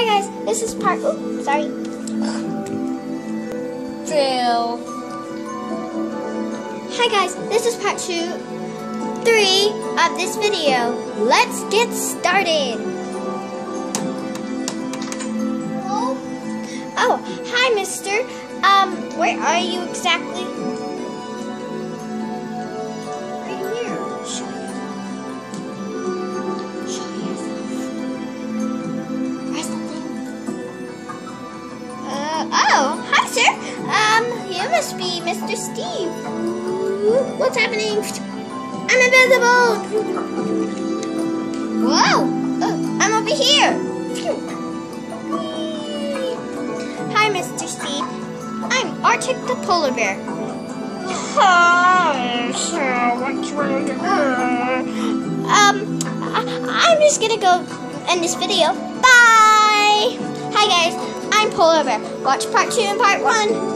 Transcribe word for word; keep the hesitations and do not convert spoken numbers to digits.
Hi guys, this is part. Oh, sorry. Drill. Hi guys, this is part two, three of this video. Let's get started. Oh, oh, hi, Mister. Um, where are you exactly? Right here. Show yourself. Show yourself. Press the thing. Uh, oh, hi, sir. Um, you must be Mister Steve. What's happening? I'm invisible. Whoa! Uh, I'm over here. Hi, Mister Steve. I'm Arctic the polar bear. Hi, so what's wrong? Um, I I'm just gonna go end this video. Bye. Hi guys, I'm Polar Bear. Watch part two and part one.